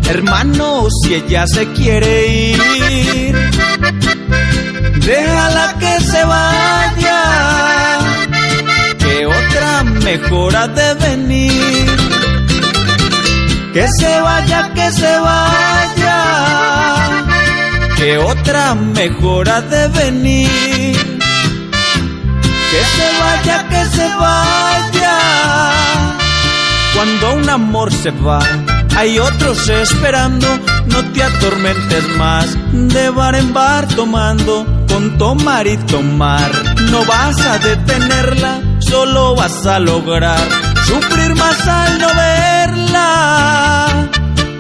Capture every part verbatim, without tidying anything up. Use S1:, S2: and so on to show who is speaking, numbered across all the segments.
S1: Hermano, si ella se quiere ir, déjala que se vaya, que otra mejor ha de venir. Que se vaya, que se vaya, que otra mejor ha de venir. Que se vaya, que se vaya. Cuando un amor se va, hay otros esperando. No te atormentes más, de bar en bar tomando. Con tomar y tomar no vas a detenerla, solo vas a lograr sufrir más al no verla.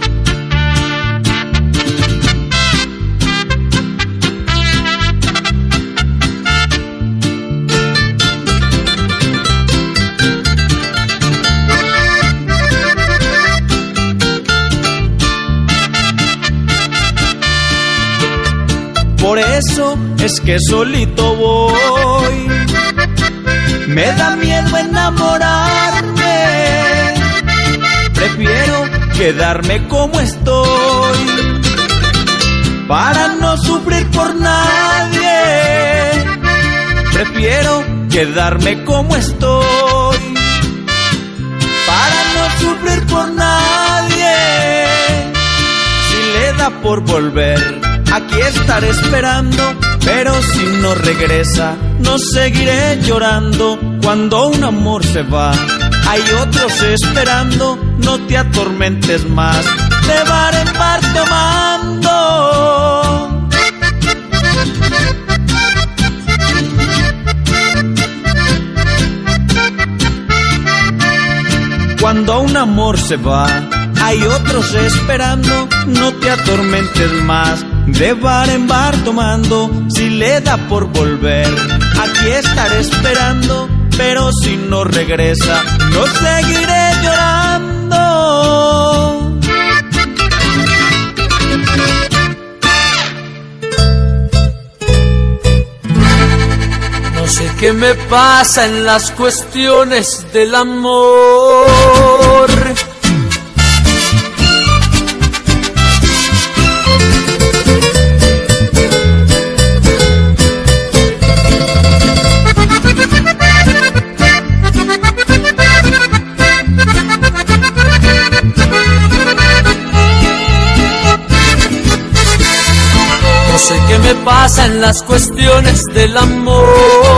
S1: Por eso es que solito voy, me da miedo enamorarme, prefiero quedarme como estoy, para no sufrir por nadie. Prefiero quedarme como estoy, para no sufrir por nadie. Si le da por volver, aquí estaré esperando, pero si no regresa, no seguiré llorando. Cuando un amor se va, hay otros esperando. No te atormentes más, de bar en bar tomando. Cuando un amor se va, hay otros esperando. No te atormentes más, de bar en bar tomando. Si le da por volver, aquí estaré esperando, pero si no regresa, no seguiré llorando.
S2: No sé qué me pasa en las cuestiones del amor. No sé qué me pasa en las cuestiones del amor.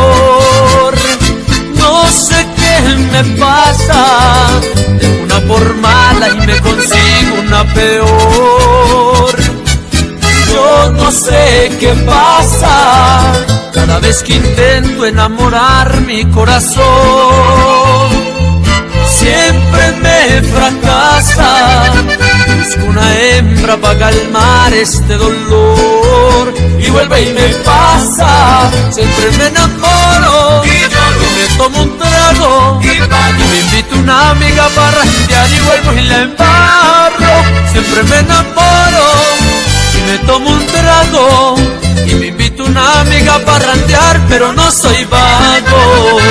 S2: No sé qué me pasa. Tengo una por mala y me consigo una peor. Yo no sé qué pasa. Cada vez que intento enamorar mi corazón, siempre me fracasa. Busco una hembra para calmar este dolor y vuelve y me pasa. Siempre me enamoro y lloro, y me tomo un trago y, y me invito una amiga para randear y vuelvo y la embarro. Siempre me enamoro y me tomo un trago y me invito una amiga para randear, pero no soy vago.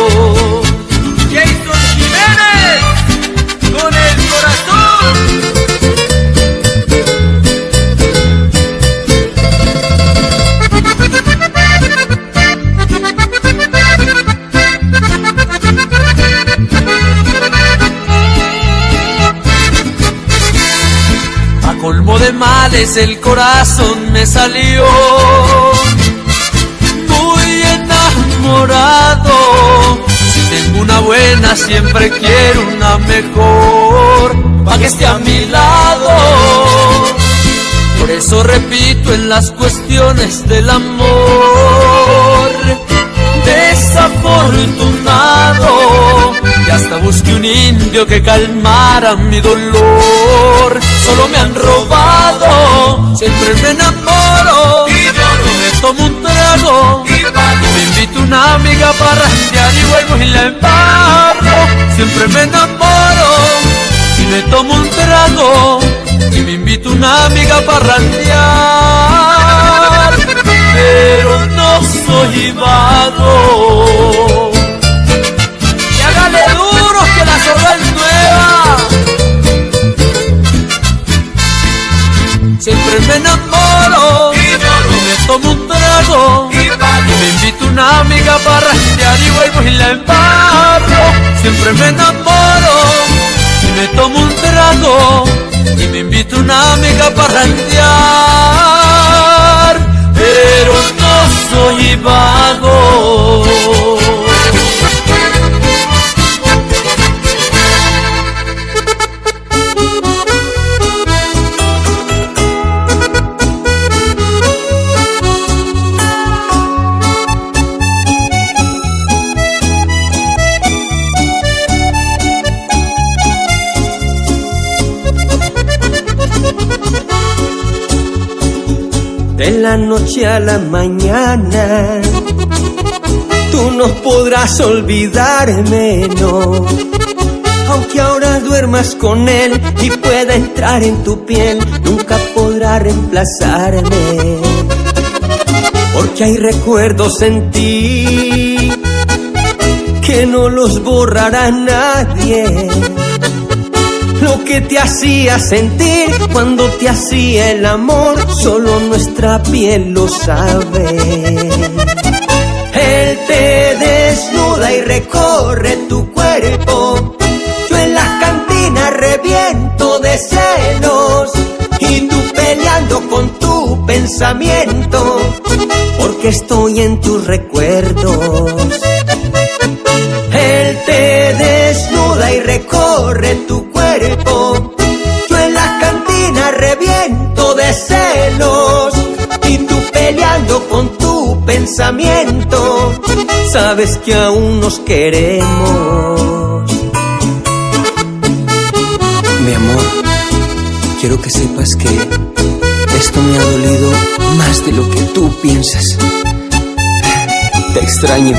S1: Jason Jiménez, con el corazón.
S2: A colmo de males el corazón me salió muy enamorado. Si tengo una buena, siempre quiero una mejor, pa' que esté a mi lado. Por eso repito en las cuestiones del amor, desafortunado. Y hasta busqué un indio que calmara mi dolor. Solo me han robado. Siempre me enamoro y lloro, me tomo un trago y, y me invito una amiga para randear y vuelvo y la embarro. Siempre me enamoro y me tomo un trago y me invito una amiga para randear, pero no soy vago. Y hágale duro que la soga es nueva. siempre me enamoro y me tomo un trago y me invito una amiga para parrandear, pero no soy vago.
S3: De la noche a la mañana, tú no podrás olvidarme, no. Aunque ahora duermas con él y pueda entrar en tu piel, nunca podrá reemplazarme. Porque hay recuerdos en ti que no los borrará nadie. Lo que te hacía sentir cuando te hacía el amor, solo nuestra piel lo sabe. Él te desnuda y recorre tu cuerpo, yo en las cantinas reviento de celos, y tú peleando con tu pensamiento, porque estoy en tus recuerdos. Él te desnuda y recorre tu cuerpo, yo en las cantinas reviento de celos, y tú peleando con tu pensamiento, sabes que aún nos queremos.
S4: Mi amor, quiero que sepas que esto me ha dolido más de lo que tú piensas. Te extraño.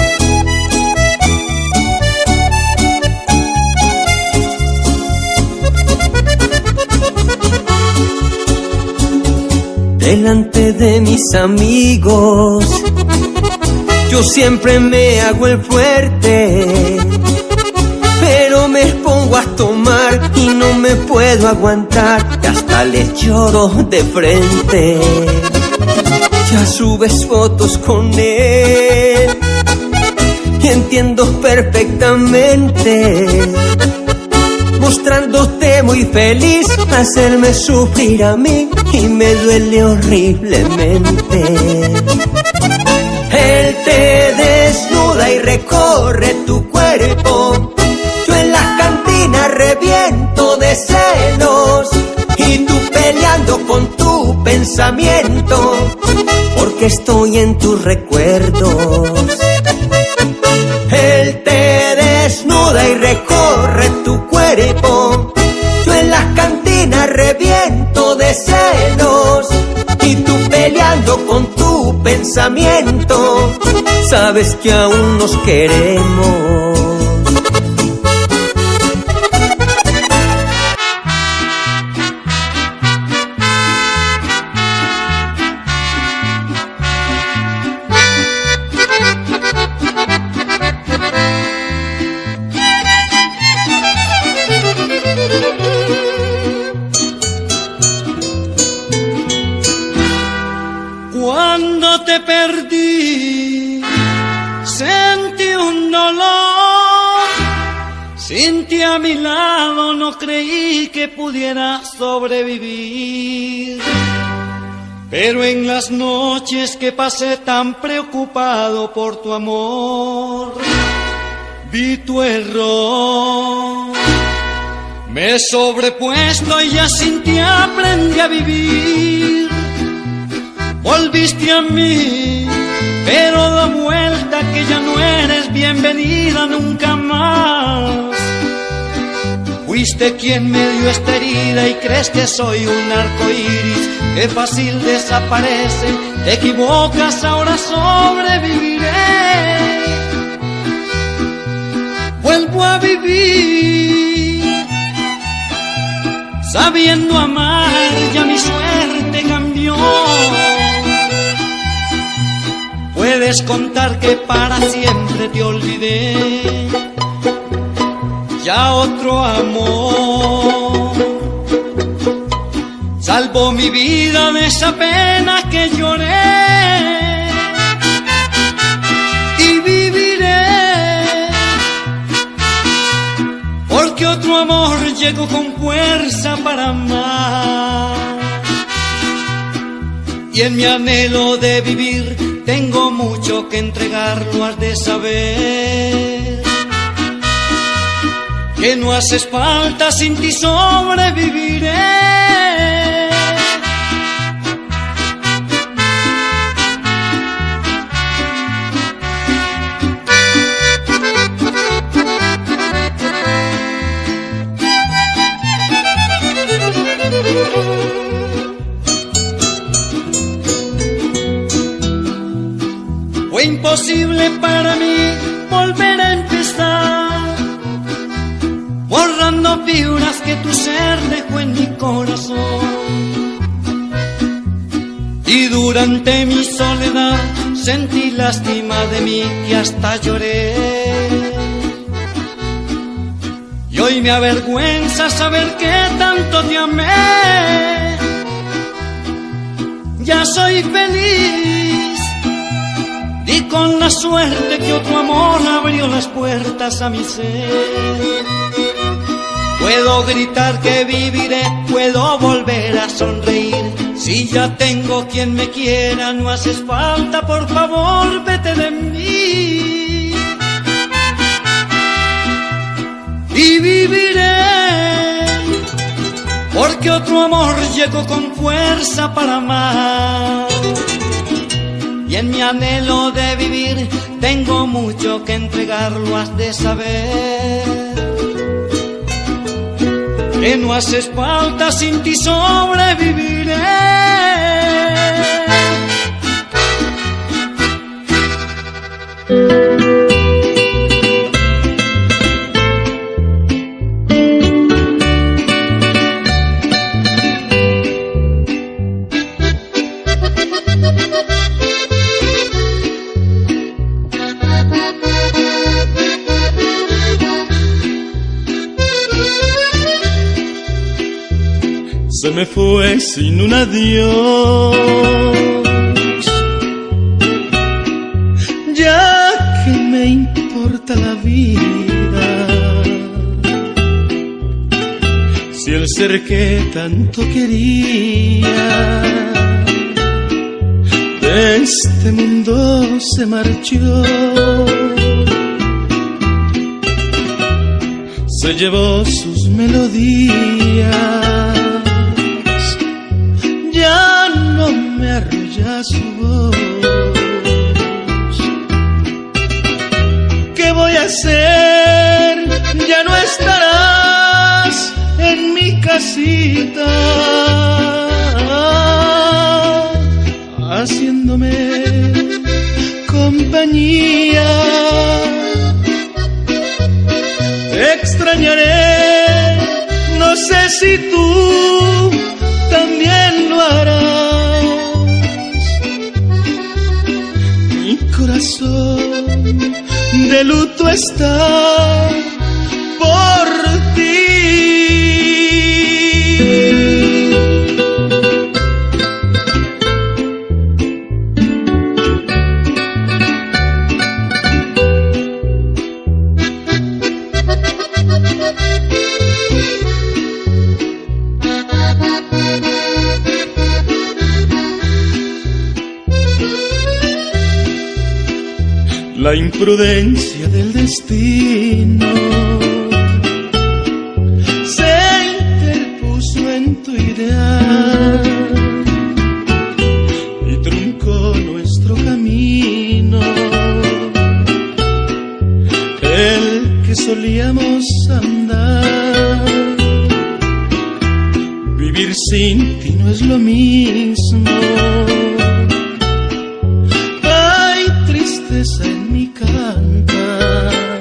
S3: Delante de mis amigos, yo siempre me hago el fuerte, pero me pongo a tomar y no me puedo aguantar, que hasta les lloro de frente. Ya subes fotos con él y entiendo perfectamente, mostrándote muy feliz, hacerme sufrir a mí y me duele horriblemente. Él te desnuda y recorre tu cuerpo, yo en las cantinas reviento de celos, y tú peleando con tu pensamiento, porque estoy en tus recuerdos. Él te desnuda y recorre tu cuerpo, yo en las cantinas reviento de celos, y tú peleando con tu pensamiento, sabes que aún nos queremos.
S1: Cuando te perdí, sentí un dolor. Sin ti a mi lado no creí que pudiera sobrevivir. Pero en las noches que pasé tan preocupado por tu amor, vi tu error. Me he sobrepuesto y ya sin ti aprendí a vivir. Volviste a mí, pero da vuelta que ya no eres bienvenida nunca más. Fuiste quien me dio esta herida y crees que soy un arco iris que fácil desaparece. Te equivocas, ahora sobreviviré. Vuelvo a vivir, sabiendo amar, ya mi suerte cambió. Puedes contar que para siempre te olvidé, ya otro amor salvó mi vida de esa pena que lloré, y viviré
S5: otro amor llego con fuerza para amar. Y en mi anhelo de vivir tengo mucho que entregar, lo has de saber. Que no haces falta, sin ti sobreviviré. Fue imposible para mí volver a empezar, borrando figuras que tu ser dejó en mi corazón. Y durante mi soledad sentí lástima de mí que hasta lloré. Y hoy me avergüenza saber que tanto te amé. Ya soy feliz y con la suerte que otro amor abrió las puertas a mi ser. Puedo gritar que viviré, puedo volver a sonreír. Si ya tengo quien me quiera, no haces falta, por favor, vete de mí. Y viviré, porque otro amor llegó con fuerza para amar. Y en mi anhelo de vivir tengo mucho que entregar, lo has de saber. Que no haces falta, sin ti sobreviviré.
S6: Se me fue sin un adiós, ya que me importa la vida, si el ser que tanto quería de este mundo se marchó, se llevó sus melodías. Ya no me arrulla su voz. ¿Qué voy a hacer? Ya no estarás en mi casita, haciéndome compañía. Te extrañaré, no sé si tú también lo harás. Mi corazón de luto está por ti. La imprudencia del destino se interpuso en tu ideal y truncó nuestro camino, el que solíamos andar. Vivir sin ti no es lo mismo. Hay tristeza en mi cantar.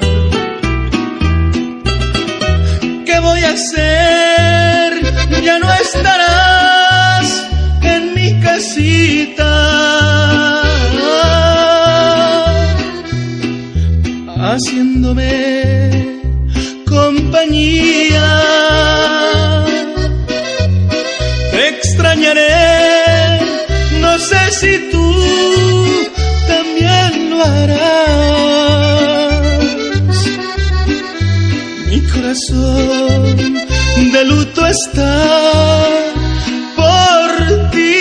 S6: ¿Qué voy a hacer? Ya no estarás en mi casita, haciéndome compañía. Te extrañaré, no sé si tú también lo harás. Mi corazón de luto está por ti.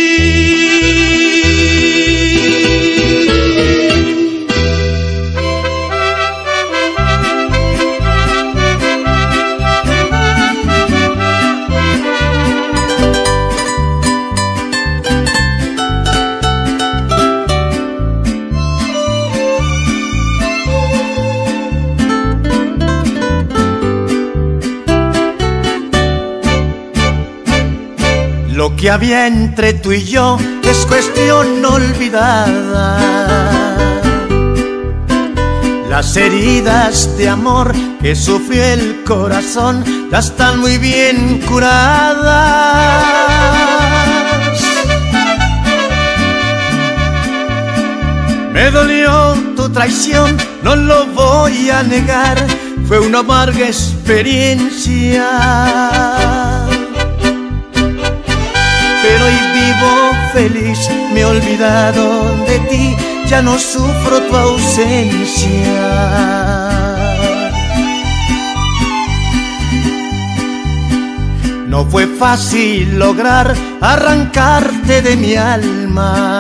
S6: Lo que había entre tú y yo es cuestión olvidada. Las heridas de amor que sufrió el corazón ya están muy bien curadas. Me dolió tu traición, no lo voy a negar, fue una amarga experiencia. Pero hoy vivo feliz, me he olvidado de ti, ya no sufro tu ausencia. No fue fácil lograr arrancarte de mi alma.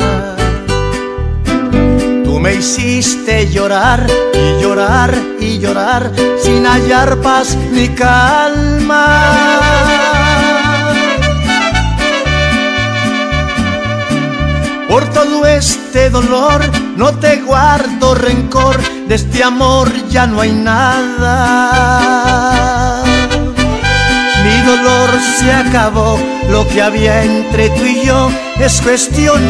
S6: Tú me hiciste llorar y llorar y llorar sin hallar paz ni calma. Por todo este dolor no te guardo rencor, de este amor ya no hay nada. Mi dolor se acabó, lo que había entre tú y yo es cuestión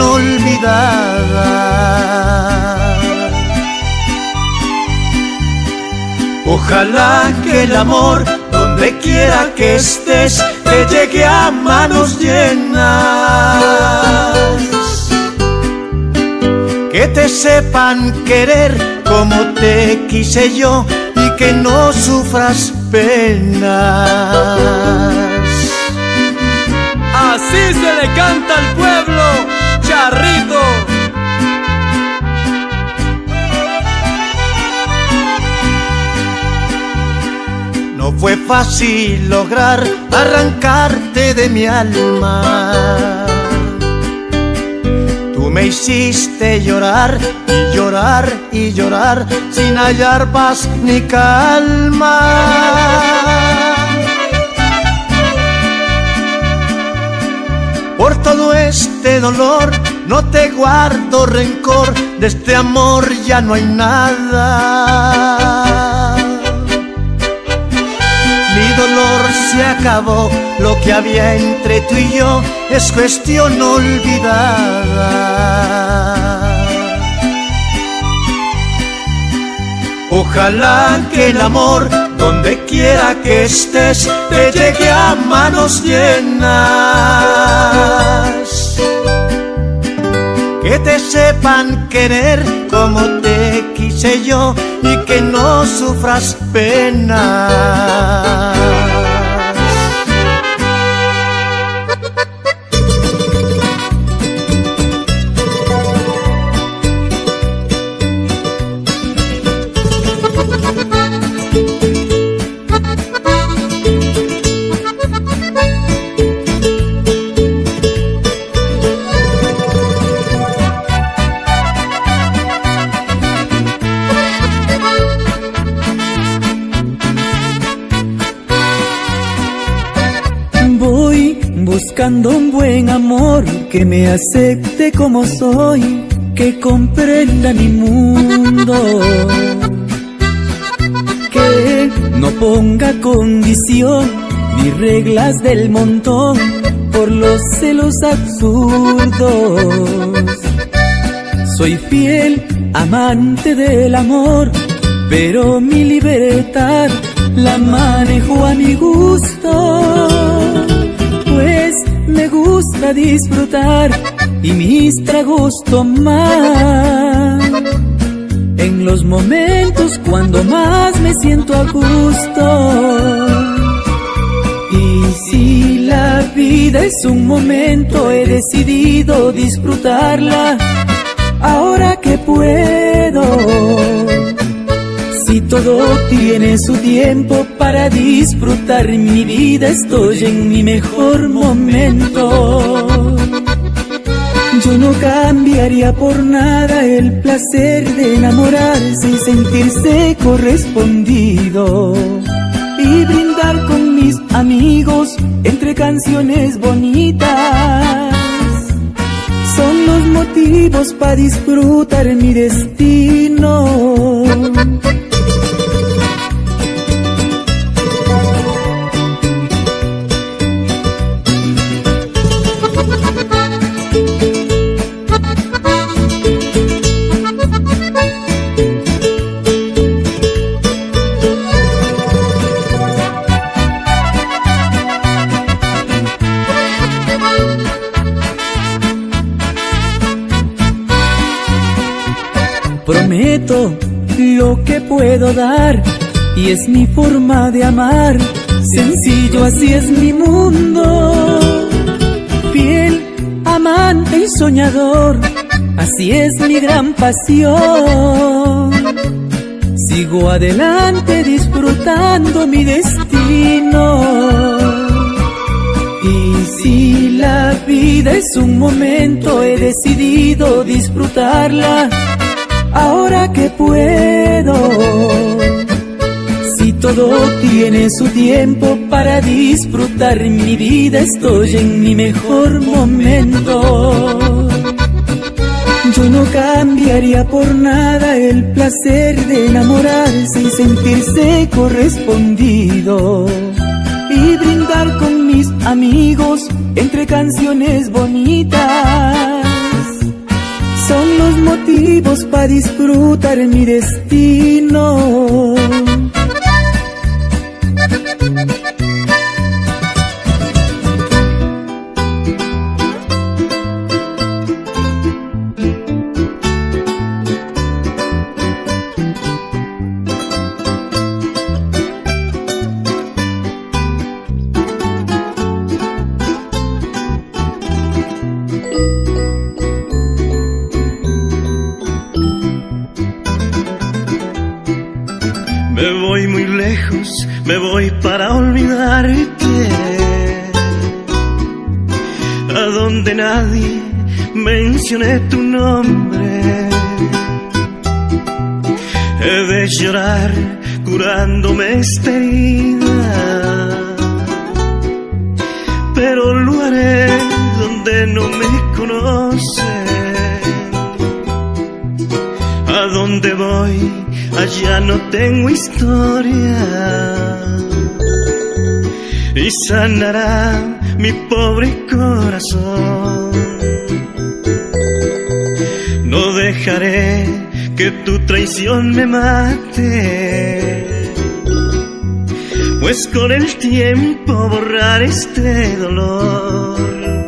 S6: olvidada. Ojalá que el amor, donde quiera que estés, te llegue a manos llenas. Que te sepan querer como te quise yo y que no sufras penas.
S2: Así se le canta al pueblo, Charrito.
S6: No fue fácil lograr arrancarte de mi alma. Tú me hiciste llorar y llorar y llorar sin hallar paz ni calma. Por todo este dolor no te guardo rencor, de este amor ya no hay nada. Mi dolor se acabó, lo que había entre tú y yo es cuestión olvidada. Ojalá que el amor, donde quiera que estés, te llegue a manos llenas. Que te sepan querer como te quise yo y que no sufras penas.
S1: Buscando un buen amor que me acepte como soy, que comprenda mi mundo, que no ponga condición ni reglas del montón por los celos absurdos. Soy fiel amante del amor, pero mi libertad la manejo a mi gusto. Pues me gusta disfrutar y mis tragos tomar en los momentos cuando más me siento a gusto. Y si la vida es un momento, he decidido disfrutarla ahora que puedo. Si
S7: todo tiene su tiempo para disfrutar mi vida, estoy en mi mejor momento. Yo no cambiaría por nada el placer de enamorarse y sentirse correspondido, y brindar con mis amigos entre canciones bonitas. Son los motivos para disfrutar mi destino. Prometo lo que puedo dar, y es mi forma de amar. Sencillo, así es mi mundo. Fiel, amante y soñador, así es mi gran pasión. Sigo adelante disfrutando mi destino. Y si la vida es un momento, he decidido disfrutarla ahora que puedo. Si todo tiene su tiempo para disfrutar mi vida, estoy en mi mejor momento. Yo no cambiaría por nada el placer de enamorarse y sentirse correspondido, y brindar con mis amigos entre canciones bonitas. Son los motivos para disfrutar mi destino.
S6: Me voy muy lejos, me voy para olvidarte, a donde nadie mencione tu nombre. He de llorar curándome esta herida, pero lo haré donde no me conocen. A donde voy, allá no tengo historia, y sanará mi pobre corazón. No dejaré que tu traición me mate, pues con el tiempo borrar este dolor.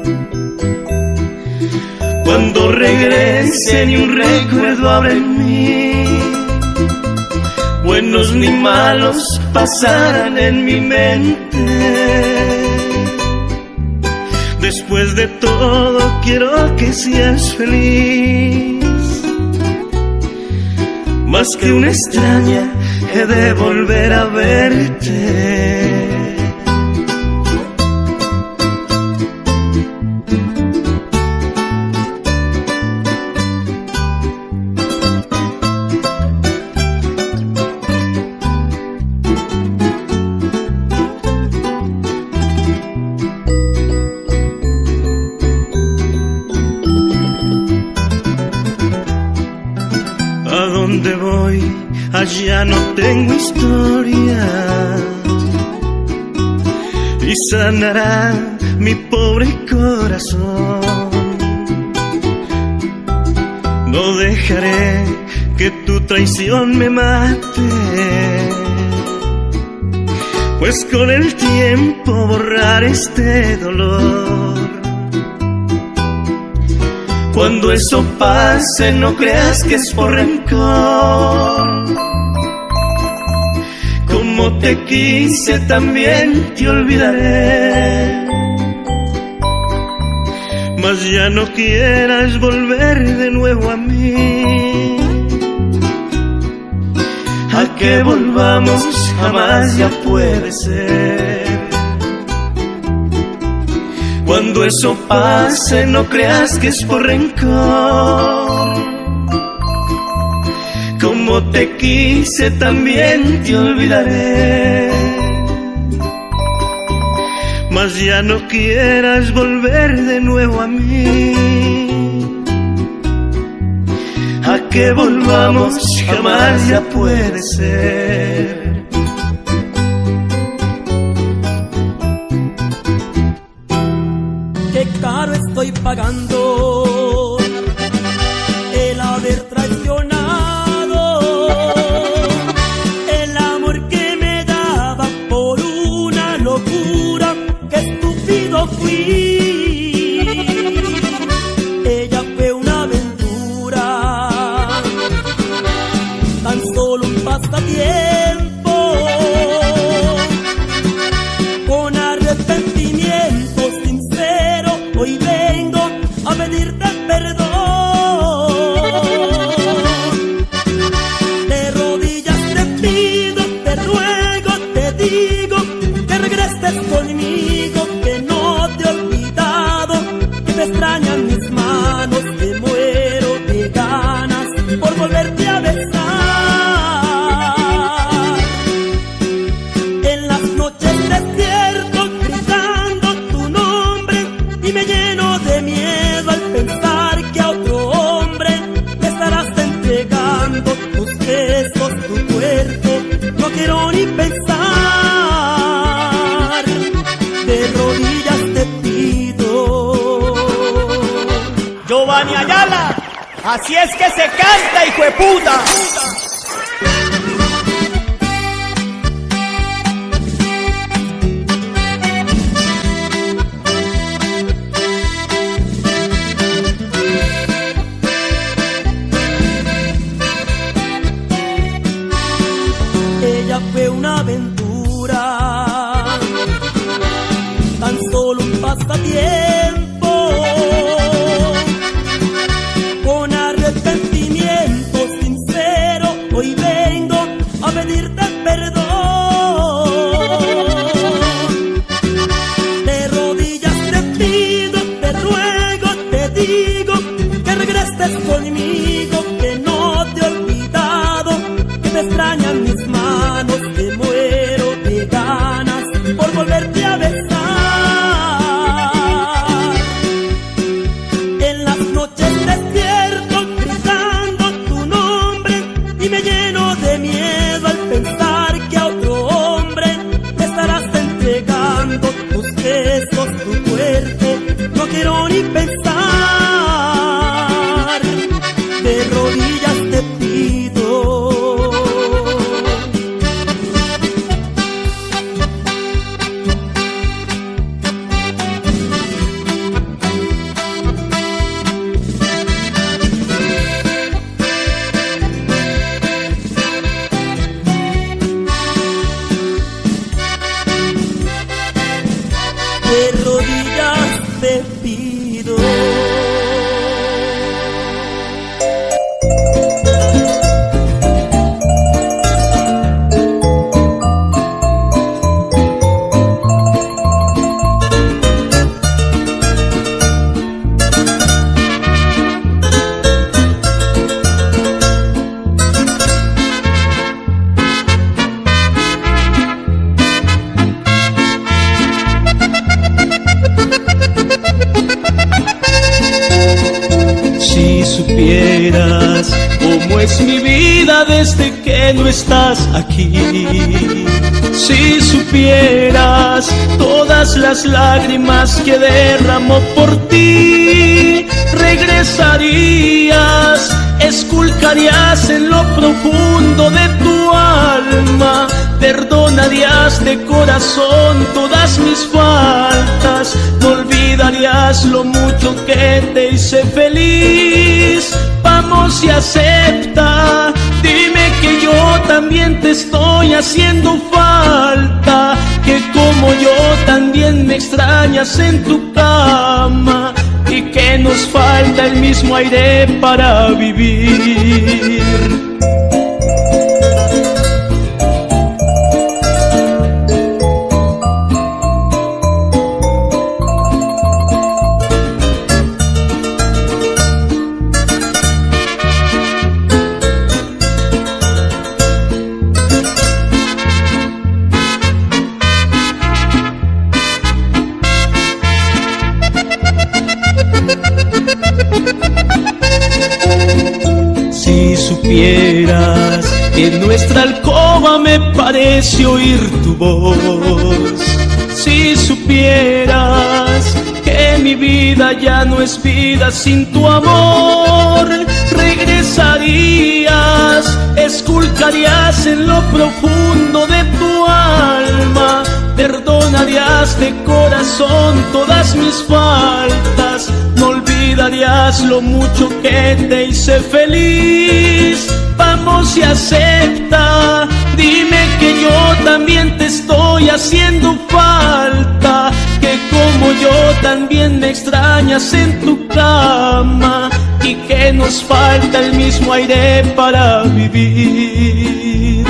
S6: Cuando regrese ni un recuerdo habrá en mí, buenos ni malos pasarán en mi mente. Después de todo quiero que seas feliz, más que una extraña he de volver a verte. A donde voy, allá no tengo historia, y sanará mi pobre corazón. No dejaré que tu traición me mate, pues con el tiempo borrar este dolor. Cuando eso pase, no creas que es por rencor. Como te quise, también te olvidaré. Mas ya no quieras volver de nuevo a mí. A que volvamos jamás ya puede ser. Cuando eso pase no creas que es por rencor. Como te quise también te olvidaré. Mas ya no quieras volver de nuevo a mí. A que volvamos jamás ya puede ser.
S7: Qué caro estoy pagando el haber traicionado el amor que me daba por una locura. Qué estúpido fui. Ella fue una aventura, tan solo un pasatiempo, con arrepentimiento sincero. Hoy vengo a pedirte perdón. De rodillas te pido, te ruego, te digo que regreses conmigo, que no te he olvidado, que te extrañan mis manos, que muero de ganas por volverte a besar. En las noches despierto gritando tu nombre y me lleno de miedo al pensar que a otro hombre te estarás entregando tus besos, tu cuerpo. No quiero ni pensar. De rodillas te pido.
S8: Giovanni Ayala, así es que se canta, hijo de puta.
S7: Ella fue una aventura, tan solo un pasatiempo, con arrepentimiento sincero. Hoy vengo a pedirte perdón. De rodillas te pido, te ruego, te digo que regreses conmigo, que no te he olvidado, que te extrañan mis manos, que muero de ganas por volverte a besar. En las noches despierto gritando tu nombre y me lleno de miedo al pensar que a otro hombre te estarás entregando tus besos, tu cuerpo. No quiero ni pensar. De rodillas te pido. De rodillas te pido.
S6: Si supieras cómo es mi vida desde que no estás aquí. Si supieras todas las lágrimas que derramó por ti, regresarías, esculcarías en lo profundo de tu alma, perdonarías de corazón todas mis faltas, no olvidarías lo mucho que te hice feliz. Vamos y acepta, dime que yo también te estoy haciendo falta, que como yo también me extrañas en tu cama, y que nos falta el mismo aire para vivir. supieras que en nuestra alcoba me parece oír tu voz. Si supieras que mi vida ya no es vida sin tu amor, regresarías, esculcarías en lo profundo de tu alma, perdonarías de corazón todas mis faltas, no olvidarías lo mucho que te hice feliz. Vamos y acepta, dime que yo también te estoy haciendo falta, que como yo también me extrañas en tu cama y que nos falta el mismo aire para vivir.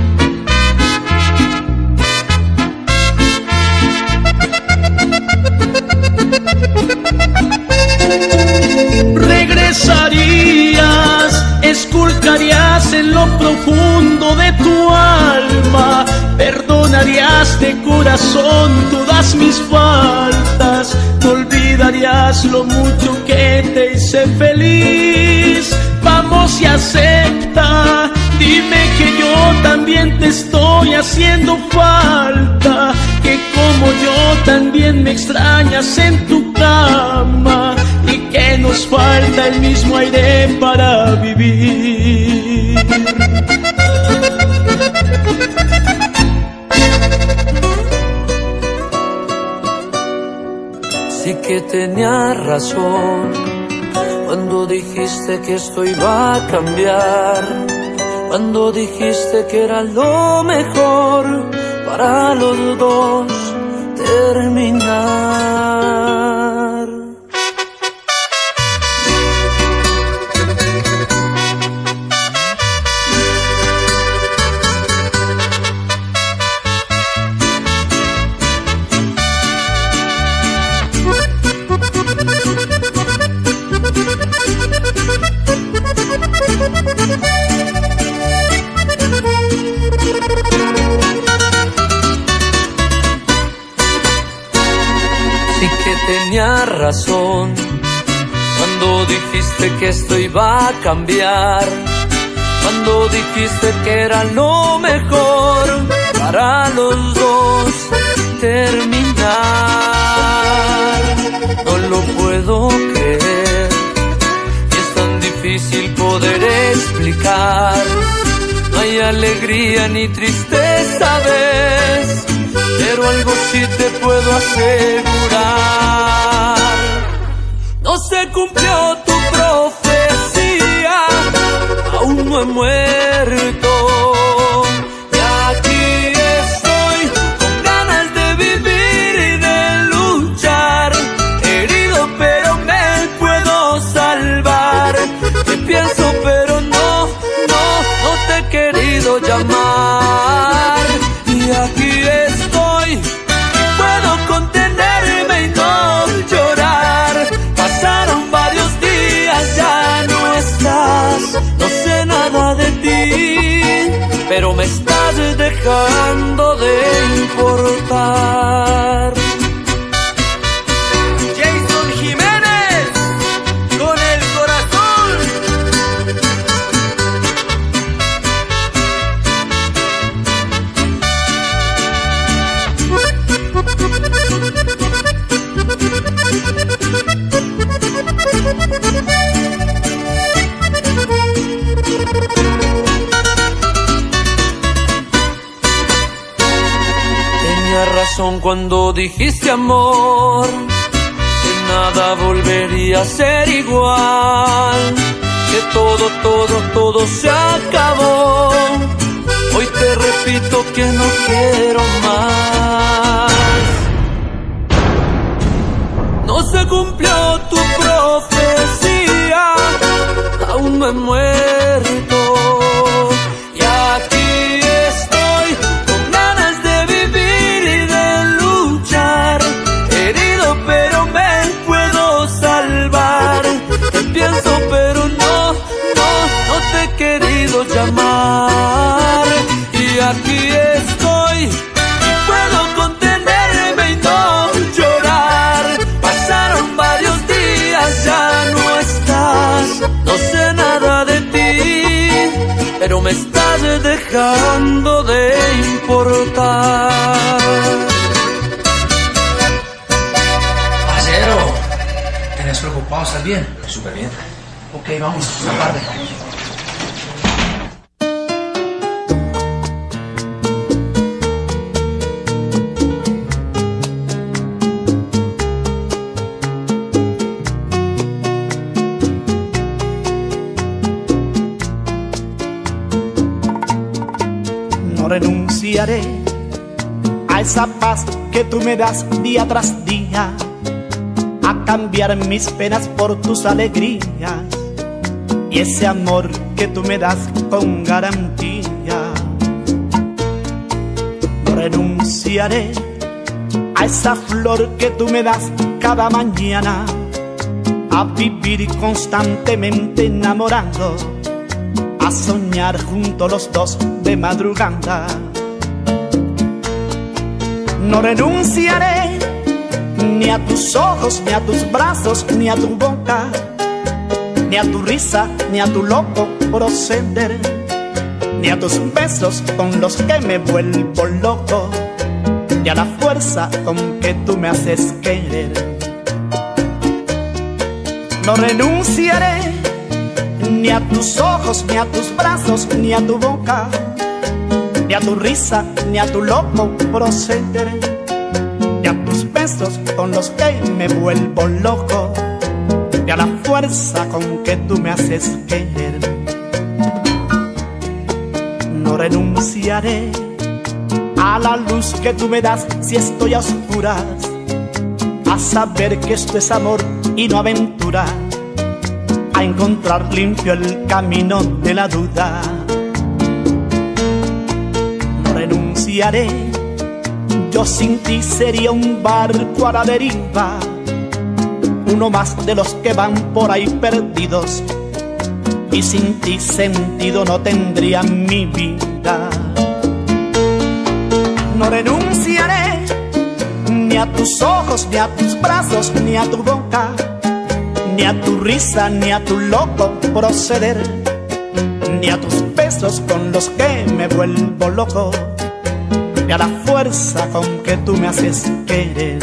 S6: Regresarías, esculcarías en lo profundo de tu alma, perdonarías de corazón todas mis faltas, no olvidarías lo mucho que te hice feliz. Vamos y acepta, dime que yo también te estoy haciendo falta, que como yo también me extrañas en tu cama y que nos falta el mismo aire para vivir.
S2: Sí que tenías razón cuando dijiste que esto iba a cambiar, cuando dijiste que era lo mejor para los dos terminar.
S9: Tenías razón cuando dijiste que esto iba a cambiar, cuando dijiste que era lo mejor para los dos terminar. No lo puedo creer, y es tan difícil poder explicar. No hay alegría ni tristeza, ¿ves? Pero algo sí te puedo asegurar: no se cumplió tu profecía, aún no he muerto. Y aquí estoy con ganas de vivir y de luchar, herido pero me puedo salvar. Te pienso pero no, no, no te he querido llamar. Y aquí estoy, puedo contenerme y no llorar. Pasaron varios días, ya no estás, no sé nada de ti, pero me estás dejando de importar.
S10: Jason Jiménez, con el corazón.
S9: Tenías razón cuando dijiste, amor, que nada volvería a ser igual, que todo, todo, todo se acabó. Hoy te repito que no quiero más. No se cumplió tu profecía, aún no he muerto. Y aquí estoy con ganas de vivir y de luchar, herido pero me puedo salvar. Te pienso pero no, no, no te he querido llamar. Y aquí estoy, y puedo contenerme y no llorar. Pasaron varios días, ya no estás, no sé nada de ti, dejando de importar.
S11: Parcero, ¿tenés preocupado? ¿Estás bien? Súper bien. Ok, vamos, aparte.
S12: No renunciaré a esa paz que tú me das día tras día, a cambiar mis penas por tus alegrías y ese amor que tú me das con garantía. No renunciaré a esa flor que tú me das cada mañana, a vivir constantemente enamorando, a soñar juntos los dos de madrugada. No renunciaré ni a tus ojos, ni a tus brazos, ni a tu boca, ni a tu risa, ni a tu loco proceder, ni a tus besos con los que me vuelvo loco, ni a la fuerza con que tú me haces querer. No renunciaré ni a tus ojos, ni a tus brazos, ni a tu boca, ni a tu risa, ni a tu loco proceder, ni a tus besos con los que me vuelvo loco, ni a la fuerza con que tú me haces querer. No renunciaré a la luz que tú me das si estoy a oscuras, a saber que esto es amor y no aventura, a encontrar limpio el camino de la duda. No renunciaré, yo sin ti sería un barco a la deriva, uno más de los que van por ahí perdidos, y sin ti sentido no tendría mi vida. No renunciaré ni a tus ojos, ni a tus brazos, ni a tu boca, ni a tu risa, ni a tu loco proceder, ni a tus besos con los que me vuelvo loco, ni a la fuerza con que tú me haces querer.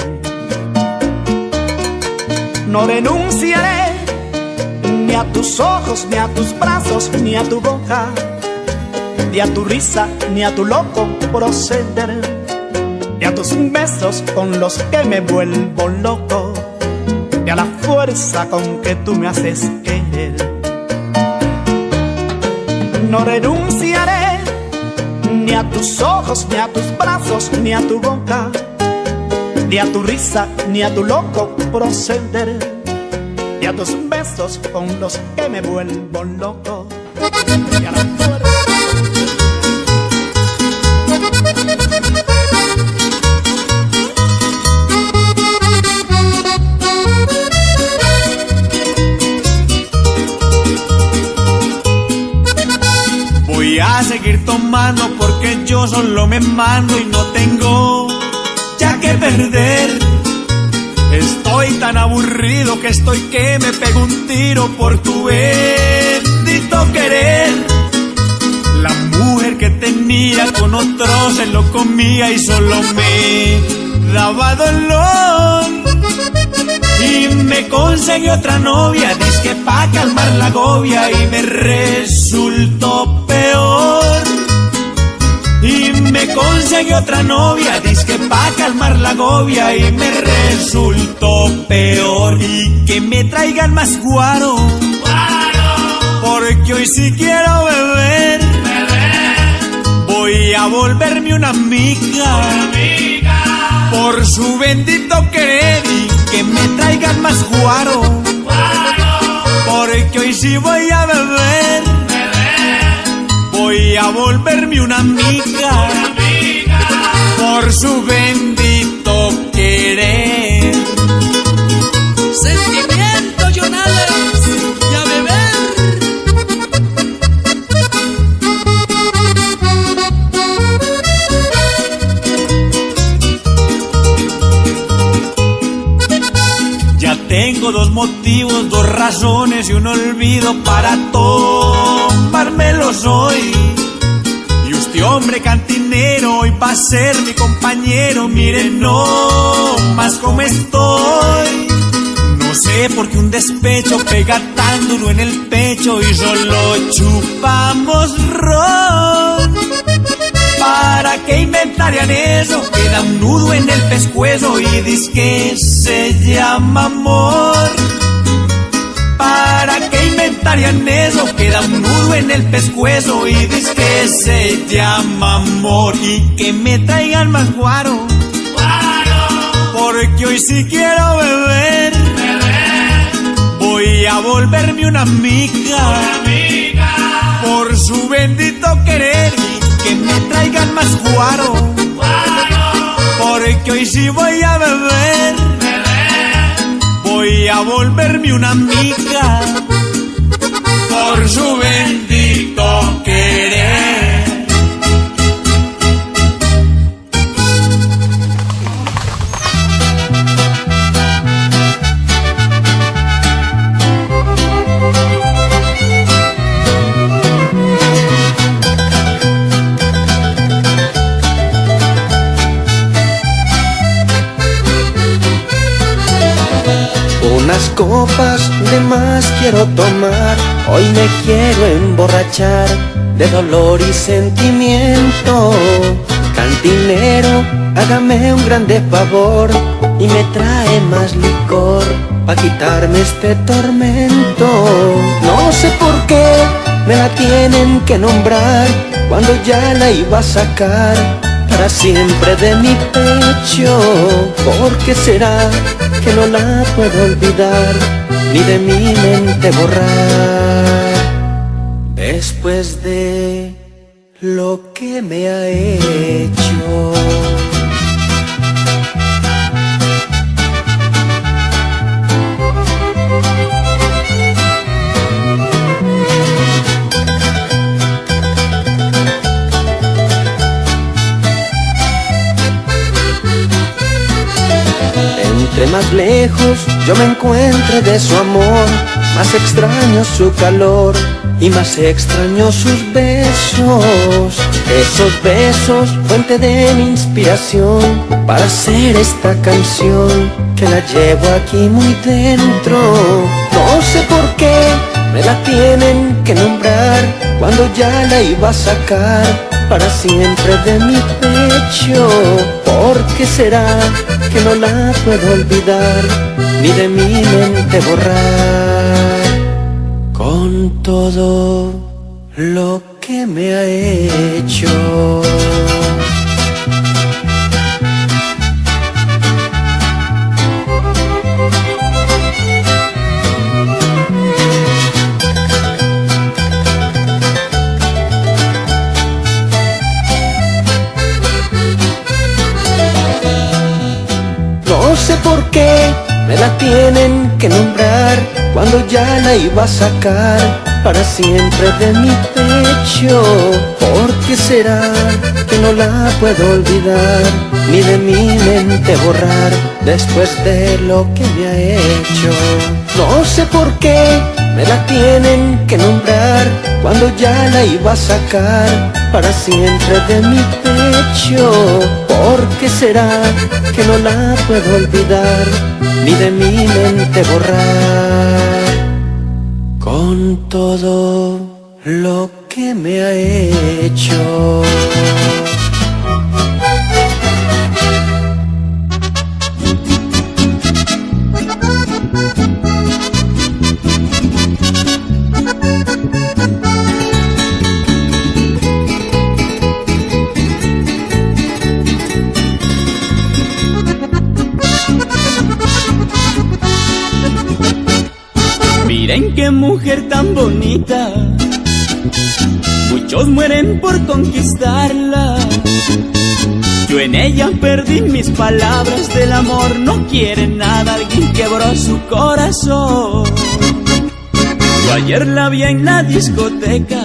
S12: No renunciaré ni a tus ojos, ni a tus brazos, ni a tu boca, ni a tu risa, ni a tu loco proceder, ni a tus besos con los que me vuelvo loco, ni a la fuerza con que tú me haces querer. No renunciaré ni a tus ojos, ni a tus brazos, ni a tu boca, ni a tu risa, ni a tu loco proceder, ni a tus besos con los que me vuelvo loco, ni a la fuerza.
S1: Voy a seguir tomando porque yo solo me mando y no tengo ya que perder. Estoy tan aburrido que estoy que me pego un tiro por tu bendito querer. La mujer que tenía con otro se lo comía y solo me daba dolor. Y me conseguí otra novia, dizque pa' calmar la agobia, y me resultó peor. Y me conseguí otra novia, dizque pa' calmar la agobia, y me resultó peor. Y que me traigan más guaro, porque hoy sí quiero beber. Voy a volverme una amiga, por su bendito querer. Y que me traigan más guaro, porque hoy sí voy a beber. Voy a volverme una amiga, por su bendito querer.
S2: Sentimiento, John Alex, y a beber.
S1: Ya tengo dos motivos, dos razones y un olvido para tomármelos hoy. Y este hombre cantinero hoy va a ser mi compañero. Miren no más cómo estoy. No sé por qué un despecho pega tan duro en el pecho y solo chupamos ron. ¿Para qué inventarían eso? Queda un nudo en el pescuezo y dice que se llama amor. ¿Para qué inventarían eso? Queda un nudo en el pescuezo y dice que se llama amor. Y que me traigan más guaro, guaro, porque hoy sí quiero beber, beber. Voy a volverme una amiga, una amiga, por su bendito querer. Y que me traigan más guaro, guaro, porque hoy sí voy a beber, beber. Voy a volverme una amiga por su bendito querer.
S3: Unas copas de más quiero tomar, hoy me quiero emborrachar de dolor y sentimiento. Cantinero, hágame un grande favor y me trae más licor pa' quitarme este tormento. No sé por qué me la tienen que nombrar cuando ya la iba a sacar para siempre de mi pecho. ¿Por qué será que no la puedo olvidar ni de mi mente borrar? Después de lo que me ha hecho. Entre más lejos yo me encuentre de su amor, más extraño su calor y más extraño sus besos. Esos besos, fuente de mi inspiración para hacer esta canción que la llevo aquí muy dentro. No sé por qué me la tienen que nombrar cuando ya la iba a sacar para siempre de mi pecho. ¿Por qué será que no la puedo olvidar ni de mi mente borrar? Con todo lo que me ha hecho. No sé por qué me la tienen que nombrar cuando ya la iba a sacar para siempre de mi pecho. ¿Por qué será que no la puedo olvidar ni de mi mente borrar después de lo que me ha hecho? No sé por qué me la tienen que nombrar cuando ya la iba a sacar para siempre de mi pecho. ¿Por qué será que no la puedo olvidar ni de mi mente borrar? Con todo lo que me ha hecho.
S1: Miren qué mujer tan bonita, muchos mueren por conquistarla. Yo en ella perdí mis palabras del amor, no quiere nada, alguien quebró su corazón. Yo ayer la vi en la discoteca,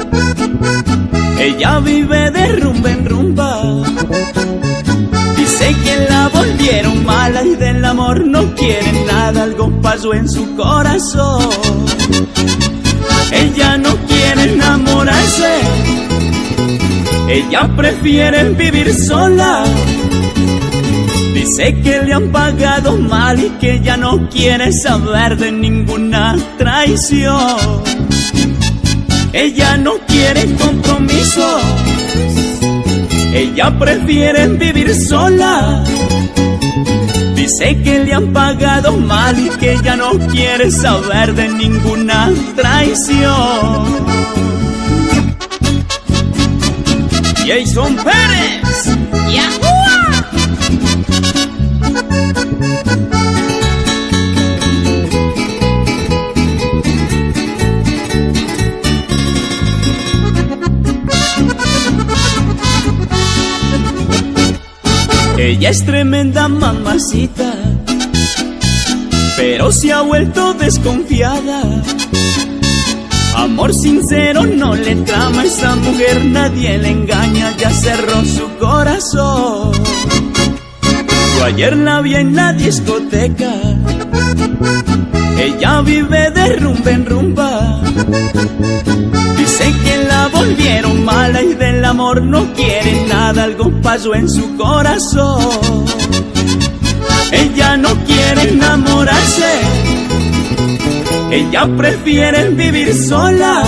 S1: ella vive de rumba en rumba. Dice que la volvieron mala y del amor no quiere nada, algo pasó en su corazón. Ella no quiere enamorarse, Ella prefiere vivir sola. Dice que le han pagado mal y que ya no quiere saber de ninguna traición. Ella no quiere compromiso. Ella prefiere vivir sola. Dice que le han pagado mal y que ya no quiere saber de ninguna traición. Jason Pérez, ¡Yahoo! Ella es tremenda mamacita, pero se ha vuelto desconfiada. Amor sincero no le trama a esa mujer, nadie le engaña, ya cerró su corazón. Yo ayer la vi en la discoteca, ella vive de rumba en rumba. Dice que la volvieron mala y del amor no quiere nada, algo pasó en su corazón. Ella no quiere enamorarse, ella prefiere vivir sola.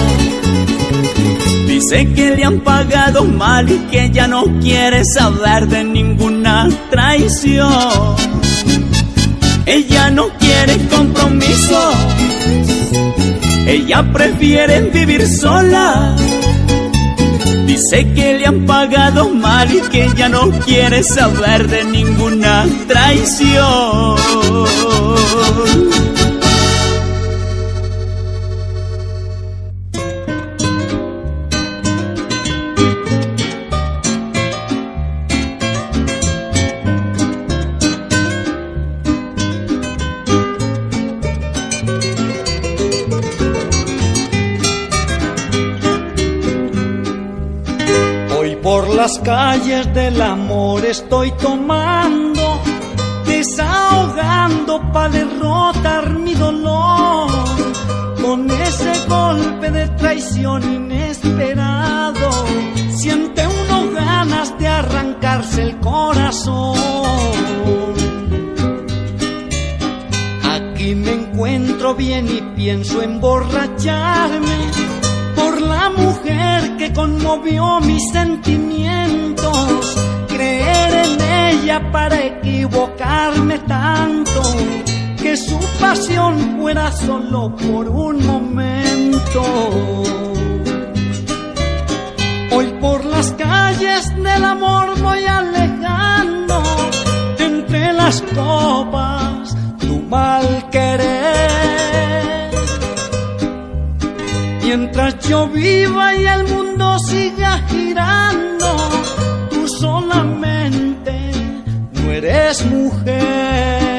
S1: Dice que le han pagado mal y que ya no quiere saber de ninguna traición. Ella no quiere compromiso, ella prefiere vivir sola. Dice que le han pagado mal y que ya no quiere saber de ninguna traición.
S5: Por las calles del amor estoy tomando, desahogando para derrotar mi dolor. Con ese golpe de traición inesperado, siente uno ganas de arrancarse el corazón. Aquí me encuentro bien y pienso emborracharme por la mujer que conmovió mis sentimientos. Creer en ella para equivocarme tanto, que su pasión fuera solo por un momento. Hoy por las calles del amor voy alejando, entre las copas tu mal querer. Mientras yo viva y el mundo siga girando, tú solamente no eres mujer.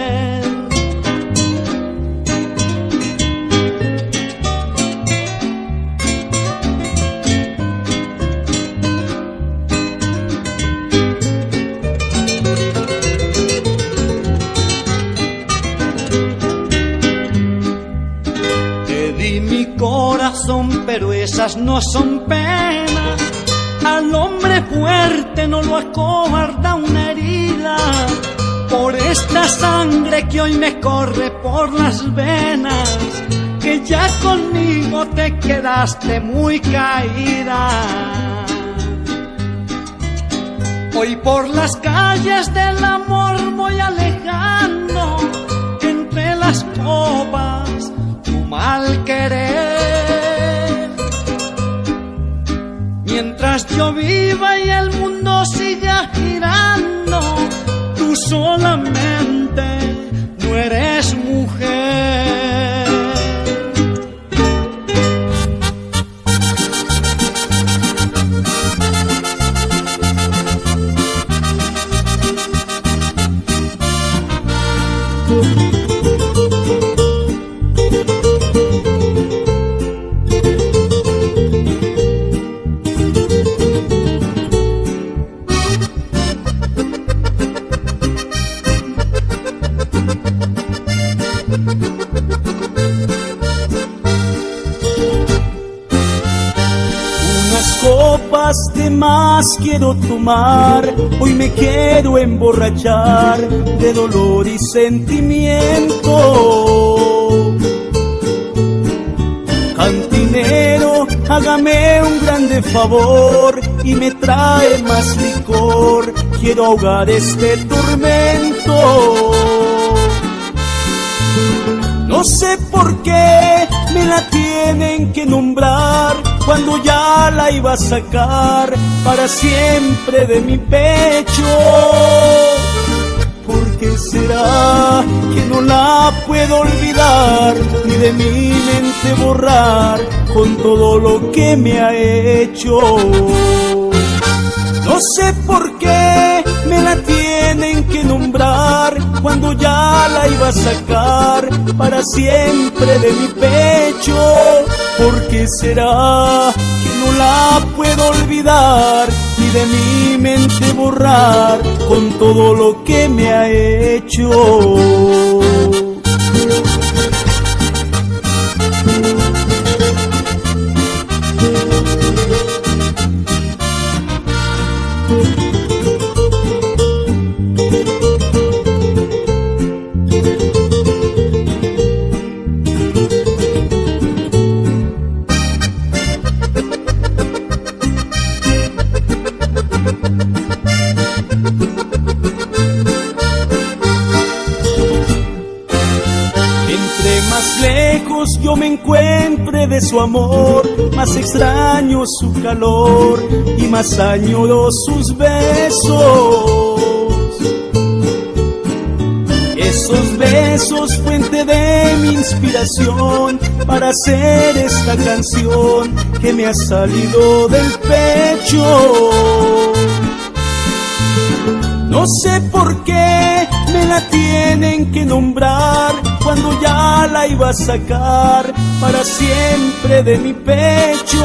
S5: Corazón, pero esas no son penas. Al hombre fuerte no lo acobarda una herida. Por esta sangre que hoy me corre por las venas, que ya conmigo te quedaste muy caída. Hoy por las calles del amor voy alejando, entre las copas tu mal querer. Mientras yo viva y el mundo siga girando, tú solamente no eres mujer.
S12: copas de más quiero tomar, hoy me quiero emborrachar de dolor y sentimiento. Cantinero, hágame un grande favor y me trae más licor, quiero ahogar este tormento. No sé por qué me la tienen que nombrar cuando ya la iba a sacar para siempre de mi pecho. ¿Por qué será que no la puedo olvidar ni de mi mente borrar con todo lo que me ha hecho? No sé por qué me la tienen que nombrar cuando ya la iba a sacar para siempre de mi pecho. ¿Por qué será que no la puedo olvidar ni de mi mente borrar con todo lo que me ha hecho? Yo me encuentre de su amor, más extraño su calor y más añoro sus besos. Esos besos, fuente de mi inspiración para hacer esta canción que me ha salido del pecho. No sé por qué me la tienen que nombrar cuando ya la iba a sacar para siempre de mi pecho.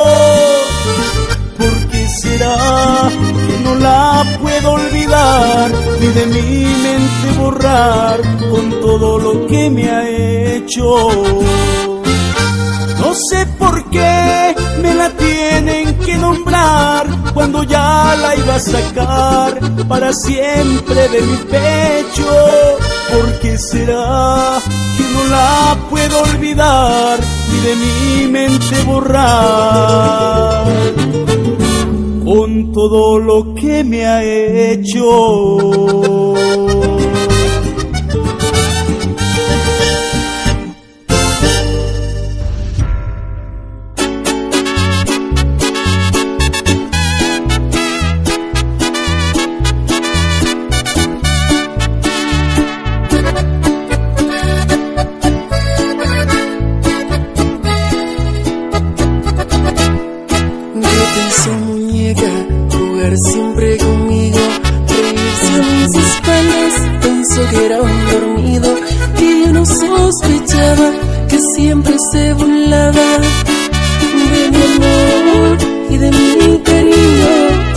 S12: ¿Por qué será que no la puedo olvidar ni de mi mente borrar con todo lo que me ha hecho? No sé por qué me la tienen que nombrar cuando ya la iba a sacar para siempre de mi pecho. ¿Por qué será que no la puedo olvidar ni de mi mente borrar con todo lo que me ha hecho?
S13: Siempre conmigo, reírse a mis espaldas, pensó que era un dormido y yo no sospechaba que siempre se burlaba de mi amor y de mi cariño.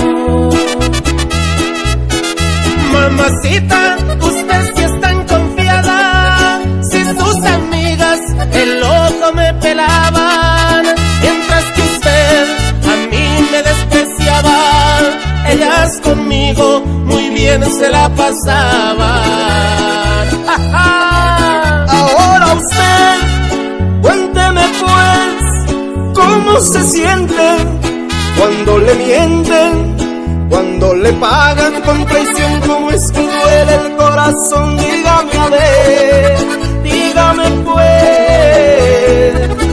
S14: Mamacita, usted sí es tan confiada, si sus amigas el ojo me pelaban, mientras que usted a mí me despreciaba. Ellas conmigo muy bien se la pasaban.
S15: Ahora usted, cuénteme pues, ¿cómo se siente cuando le mienten, cuando le pagan con traición? ¿Cómo es que duele el corazón? Dígame a ver, dígame pues.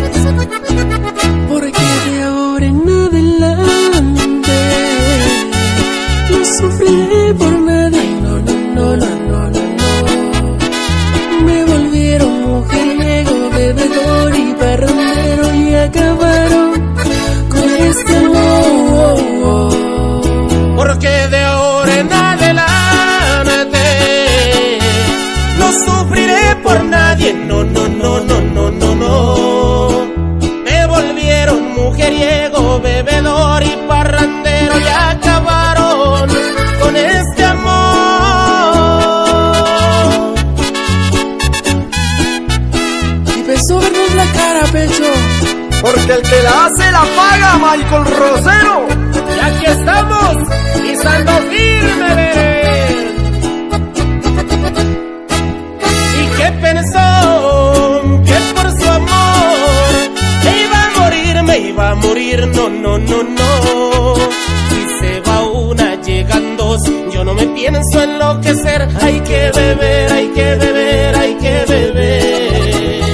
S13: Porque de ahora en adelante no sufriré por nadie, no, no, no, no, no, no, no. Me volvieron mujeriego, bebedor y parrandero y acabaron con este amor.
S14: Porque de ahora en adelante no sufriré por nadie, no, no, no, no, no, no, no. Me volvieron mujeriego, bebedor y parrandero y acabaron con este amor.
S13: Y empezó a vernos la cara, pecho.
S15: Porque el que la hace la paga, Michael Rosero.
S14: aquí estamos, pisando firme, veré. ¿Y qué pensó? Que por su amor me iba a morir, me iba a morir, no, no, no, no. Si se va una, llegan dos, yo no me pienso enloquecer. Hay que beber, hay que beber, hay que beber.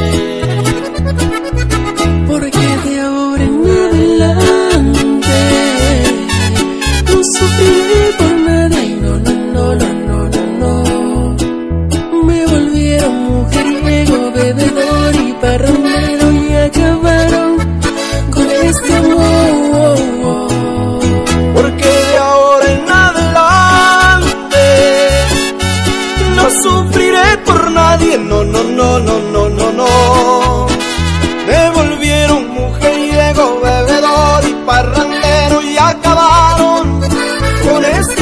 S13: Porque de ahora en adelante no sufriré por nadie, no, no, no, no, no, no, no. Me volvieron mujeriego, bebedor y parrandero y acabaron con este amor.
S15: Porque de ahora en adelante no sufriré por nadie, no, no, no, no, no, no, no. Me volvieron mujeriego, bebedor y parrandero y acabaron con este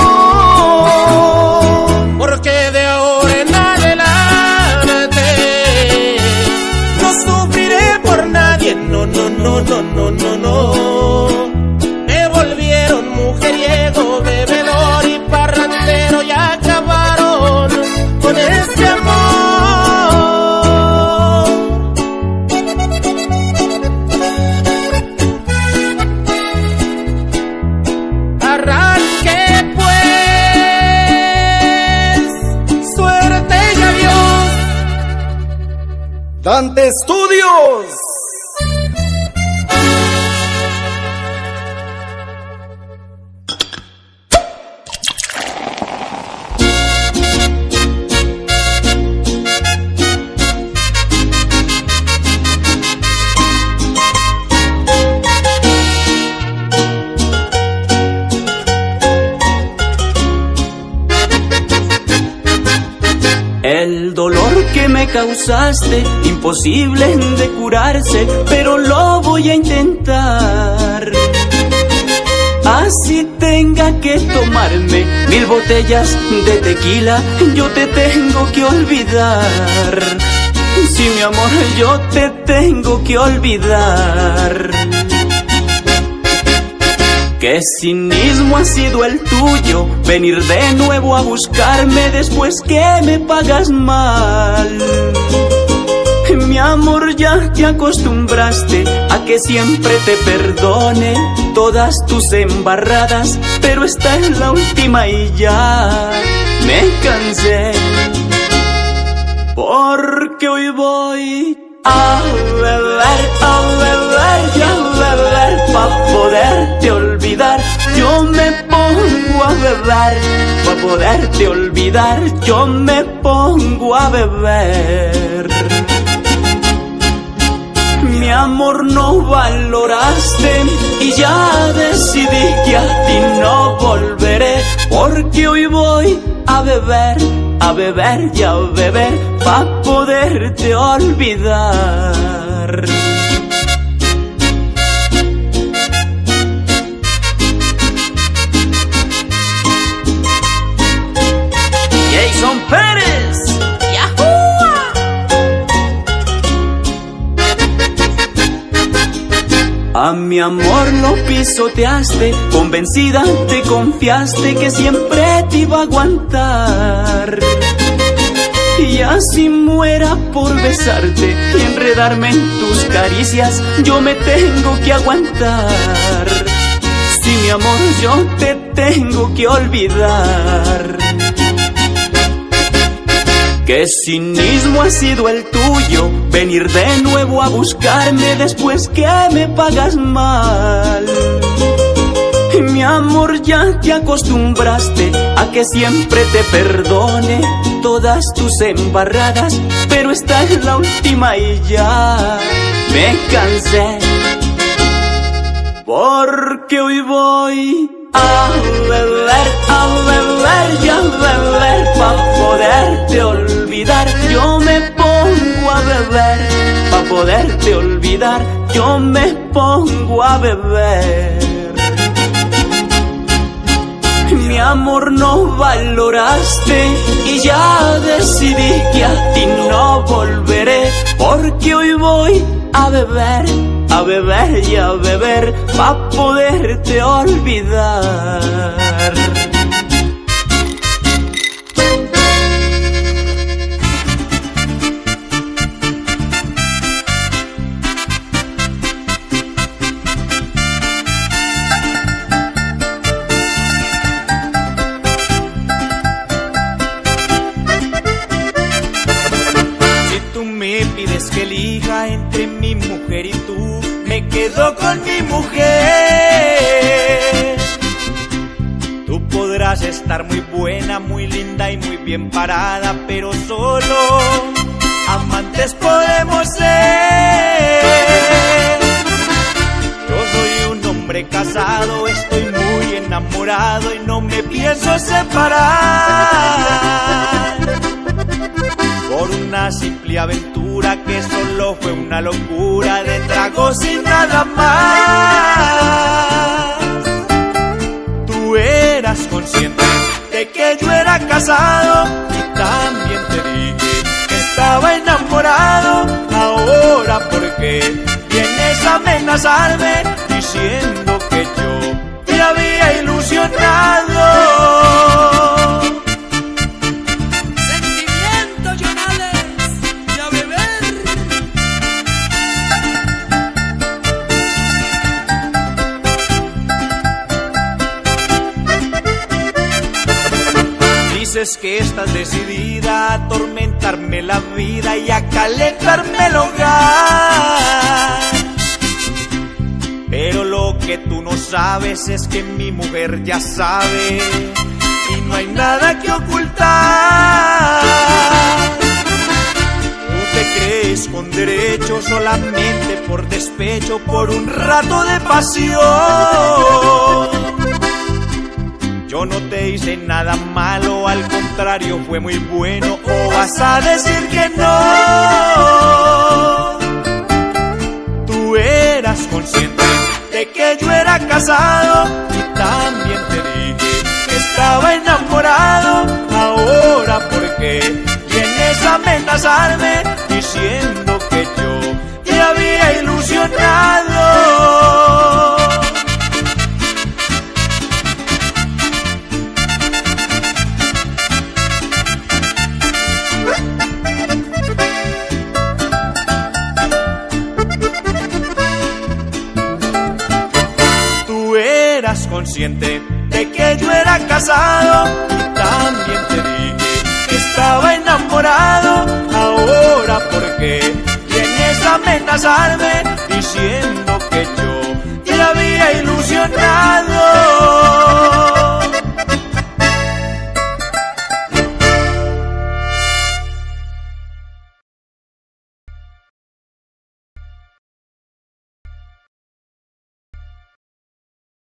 S15: amor.
S14: Porque de ahora en adelante no sufriré por nadie, no, no, no, no, no, no, no. Me volvieron mujeriego, bebedor y parrandero y acabaron con este amor. Arranque pues, suerte y adiós.
S15: Dante Estudios.
S1: El dolor que me causaste, imposible de curarse, pero lo voy a intentar. Así tenga que tomarme mil botellas de tequila, yo te tengo que olvidar. Sí, mi amor, yo te tengo que olvidar. Qué cinismo ha sido el tuyo, venir de nuevo a buscarme después que me pagas mal. Mi amor, ya te acostumbraste a que siempre te perdone todas tus embarradas, pero esta es la última y ya me cansé. Porque hoy voy a beber, a beber y a beber pa' poderte olvidar. Yo me pongo a beber pa' poderte olvidar. Yo me pongo a beber. Mi amor, no valoraste y ya decidí que a ti no volveré. Porque hoy voy a beber, a beber y a beber pa' poderte olvidar. Jason Pérez, ¡Yahoo! A mi amor lo pisoteaste, convencida te confiaste que siempre te iba a aguantar. Y así muera por besarte y enredarme en tus caricias, yo me tengo que aguantar. Sí, mi amor, yo te tengo que olvidar. Qué cinismo ha sido el tuyo, venir de nuevo a buscarme después que me pagas mal. Mi amor, ya te acostumbraste a que siempre te perdone todas tus embarradas, pero esta es la última y ya me cansé. Porque hoy voy a beber, a beber y a beber pa' poderte olvidar. Yo me pongo a beber pa' poderte olvidar. Yo me pongo a beber. Mi amor no valoraste y ya decidí que a ti no volveré, porque hoy voy a beber, a beber y a beber pa' poderte olvidar.
S5: Que elija entre mi mujer y tú, me quedo con mi mujer. Tú podrás estar muy buena, muy linda y muy bien parada, pero solo amantes podemos ser. Yo soy un hombre casado, estoy muy enamorado y no me pienso separar por una simple aventura que solo fue una locura de tragos y nada más. Tú eras consciente de que yo era casado y también te dije que estaba enamorado. Ahora, ¿por qué vienes a amenazarme diciendo que yo te había ilusionado? Dices que estás decidida a atormentarme la vida y a calentarme el hogar, pero lo que tú no sabes es que mi mujer ya sabe y no hay nada que ocultar. Tú te crees con derecho solamente por despecho, por un rato de pasión. Yo no te hice nada malo, al contrario fue muy bueno. ¿O vas a decir que no? Tú eras consciente de que yo era casado y también te dije que estaba enamorado. Ahora, ¿por qué vienes a amenazarme diciendo que yo te había ilusionado? Consciente de que yo era casado y también te dije que estaba enamorado. Ahora, ¿por qué vienes a amenazarme diciendo que yo te había ilusionado?